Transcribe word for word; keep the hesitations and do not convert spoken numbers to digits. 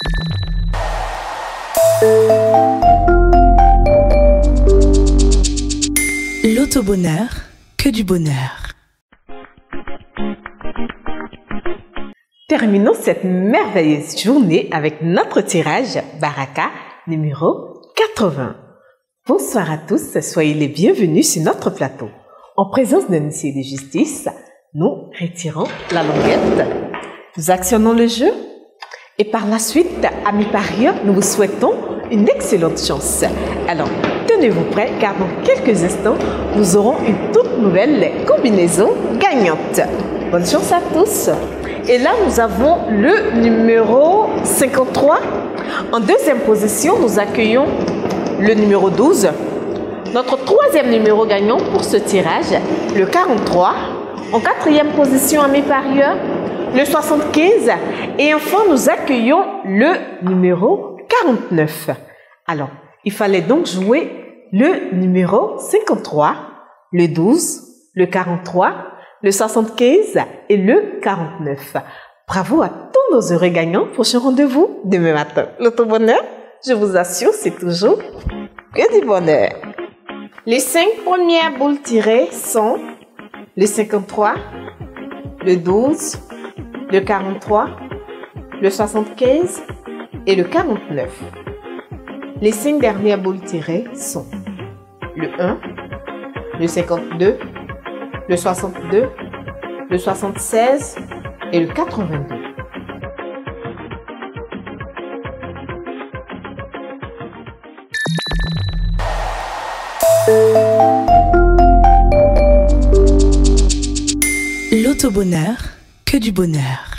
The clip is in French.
L'auto-bonheur, que du bonheur. Terminons cette merveilleuse journée avec notre tirage Baraka numéro quatre-vingts. Bonsoir à tous, soyez les bienvenus sur notre plateau. En présence d'un huissier de justice, nous retirons la languette, nous actionnons le jeu et par la suite, amis parieurs, nous vous souhaitons une excellente chance. Alors, tenez-vous prêts car dans quelques instants, nous aurons une toute nouvelle combinaison gagnante. Bonne chance à tous. Et là, nous avons le numéro cinquante-trois. En deuxième position, nous accueillons le numéro douze. Notre troisième numéro gagnant pour ce tirage, le quarante-trois. En quatrième position, amis parieurs, le soixante-quinze. Et enfin, nous accueillons le numéro quarante-neuf. Alors, il fallait donc jouer le numéro cinquante-trois, le douze, le quarante-trois, le soixante-quinze et le quarante-neuf. Bravo à tous nos heureux gagnants. Prochain rendez-vous demain matin. L'auto-bonheur, je vous assure, c'est toujours que du bonheur. Les cinq premières boules tirées sont le cinquante-trois, le douze, le quarante-trois, le soixante-quinze et le quarante-neuf. Les cinq dernières boules tirées sont le un, le cinquante-deux, le soixante-deux, le soixante-seize et le quatre-vingt-deux. L'auto-bonheur, que du bonheur.